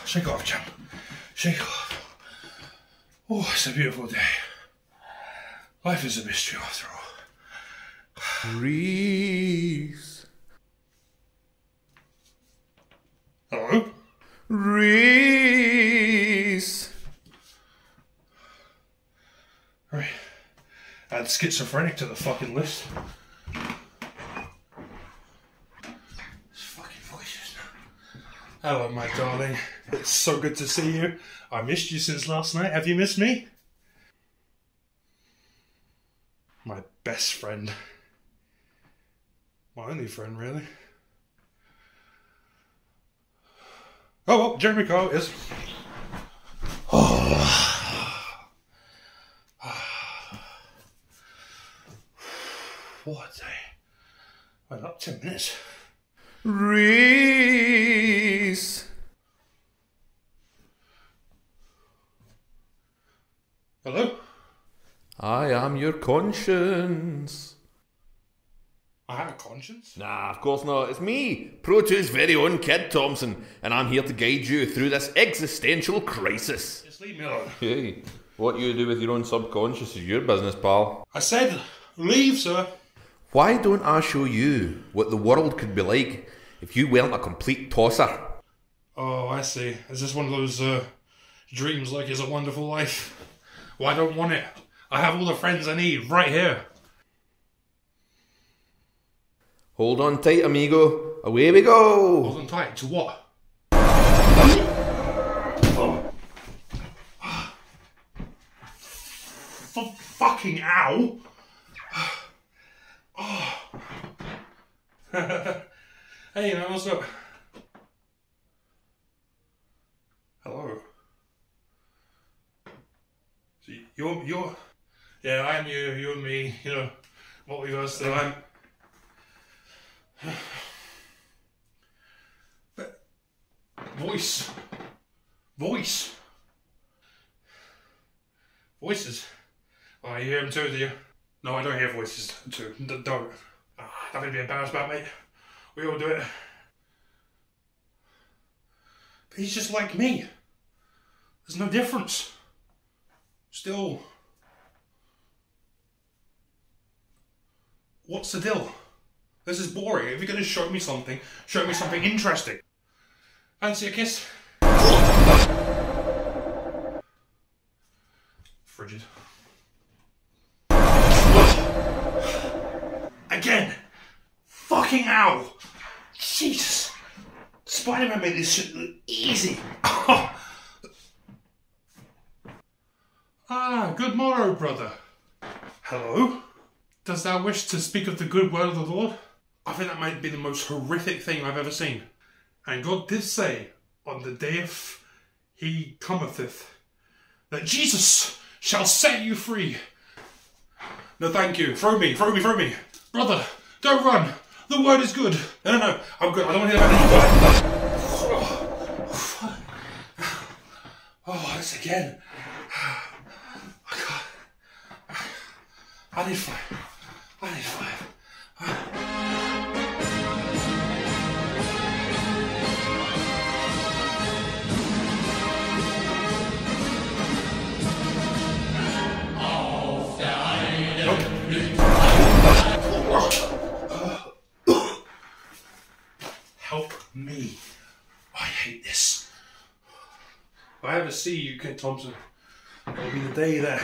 Shake off, champ. Shake off. Oh, it's a beautiful day. Life is a mystery after all. Reese. Hello? Reese. Right. Add schizophrenic to the fucking list. It's fucking voices now. Hello, my darling. It's so good to see you. I missed you since last night. Have you missed me? My best friend. My only friend, really. Oh, Jeremy Kyle is. What a day. Well, up 10 minutes. Reese. Hello? I am your conscience. I have a conscience? Nah, of course not. It's me, Pro2's very own Kid Thompson, and I'm here to guide you through this existential crisis. Just leave me alone. Hey, what you do with your own subconscious is your business, pal. I said, leave, sir. Why don't I show you what the world could be like if you weren't a complete tosser? Oh, I see. Is this one of those dreams like it's a wonderful life? Well, I don't want it. I have all the friends I need right here. Hold on tight, amigo. Away we go. Hold on tight. To what? Fucking ow! Oh. Hey, man, what's up? Hello. So you're... Yeah, I am you, you and me, you know, multiverse thing. But... Voices. Oh, you hear them too, do you? No, I don't hear voices too. Don't. Nothing to be embarrassed about, mate. We all do it. But he's just like me. There's no difference. Still. What's the deal? This is boring. If you're going to show me something interesting. Fancy a kiss? Frigid. Again! Fucking ow! Jesus! Spider-Man made this shit look easy. Ah, good morrow, brother. Hello? Dost thou wish to speak of the good word of the Lord? I think that might be the most horrific thing I've ever seen. And God did say, on the day of he cometh, that Jesus shall set you free. No, thank you. Throw me. Brother, don't run. The word is good. No, I'm good. I don't want to hear about this. Oh, this again. I need five. Help me. I hate this. If I ever see you, Kid Thompson, it'll be the day that...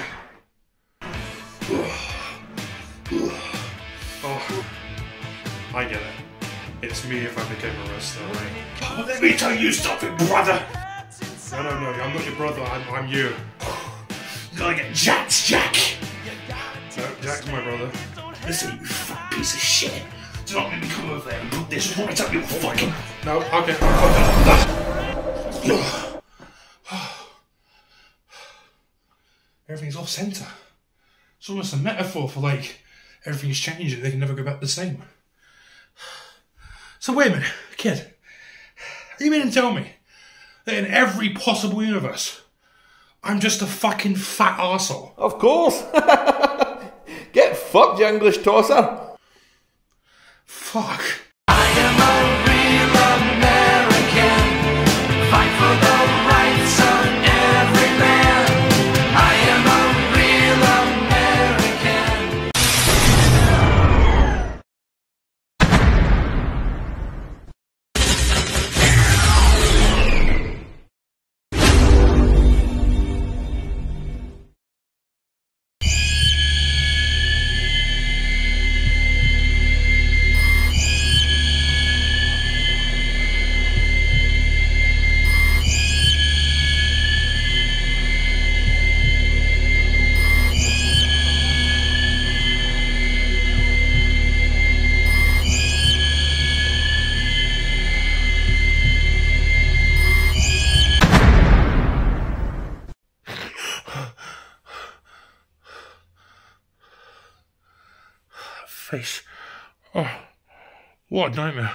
Oh, I get it. It's me if I became a wrestler, right? Oh, let me tell you something, brother! No, I'm not your brother, I'm you. You gotta get Jack's Jack! No, Jack's my brother. Listen, you fat piece of shit. Do not let me come over there and put this right up your fucking... No, okay. Everything's off centre. It's almost a metaphor for, like, everything's changing, they can never go back the same. So wait a minute, kid. You mean to tell me that in every possible universe, I'm just a fucking fat arsehole? Of course. Get fucked, you English tosser. Fuck. I am a real American. Fight for the face. Oh, what a nightmare.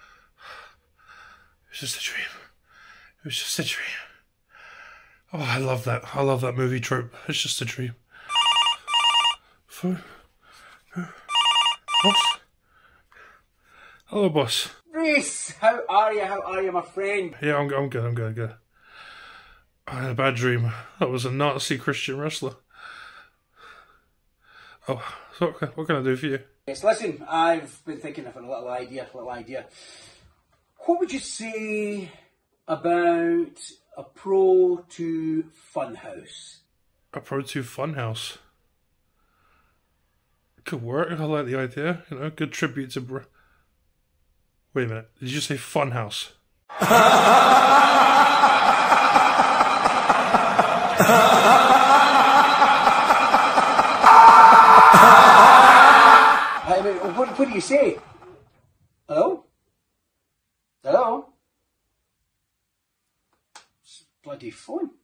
It was just a dream. It was just a dream. Oh, I love that. I love that movie trope. It's just a dream. Phone. Boss? Hello, boss. Reese, how are you? How are you, my friend? Yeah, I'm good. I had a bad dream. That was a Nazi Christian wrestler. Oh, so what can I do for you? Yes, listen, I've been thinking of a little idea. What would you say about a Pro 2 Funhouse? A Pro 2 Funhouse. Could work. I like the idea. You know, good tribute to. Wait a minute. Did you say Funhouse? What do you say? Hello? Hello? Bloody phone.